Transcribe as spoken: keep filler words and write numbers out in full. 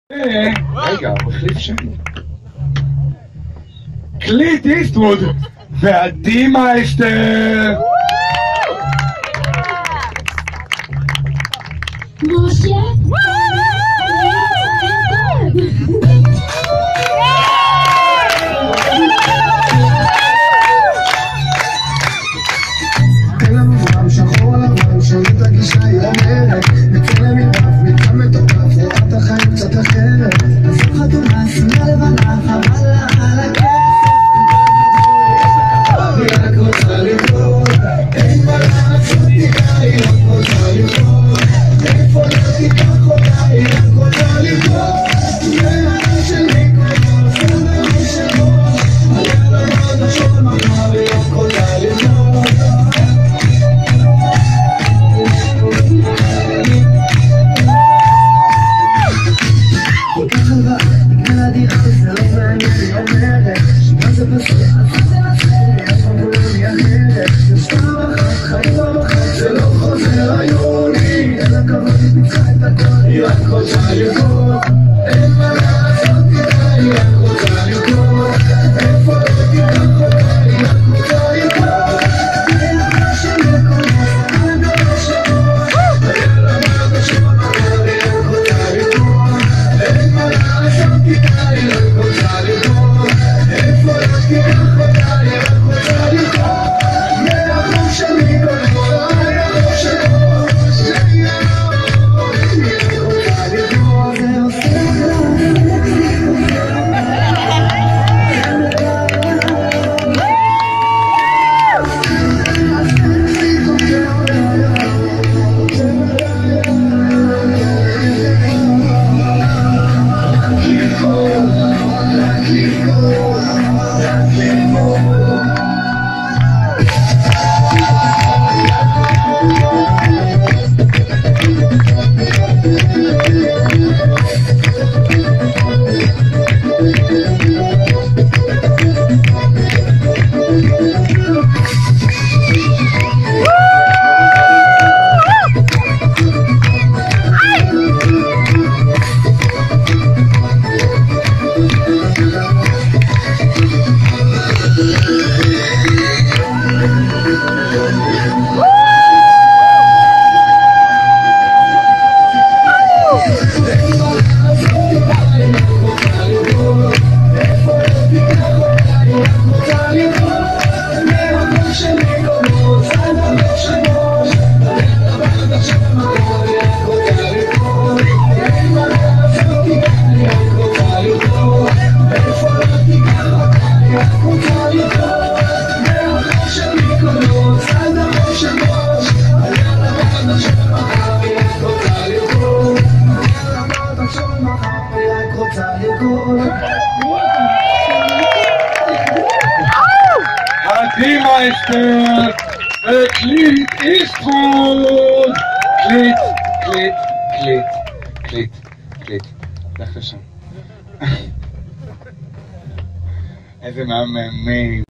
רגע, הוא החליף שם. קליט איסטווד ועדי מייסטר. משה? תן לנו זמן שחור על לבן, שונית הגישה היא אומרת נצא למטף, נצא מתוקף, רואה את החיים קצת אחרת. אז חתונה, שמלה לבנה, חבל לה על הכסף. היא רק רוצה לראות, אין מה לעשות איתה, היא רק רוצה לראות. איפה לא תיקח אותה, היא רק רוצה לראות. מהעם שלי קורא, סדר שלו, עליה למד השול מחר, היא רק רוצה לראות. עדי מייסטר וקליט איסטווד. קליט, קליט, קליט, קליט, קליט. לך לשם. איזה מהממים.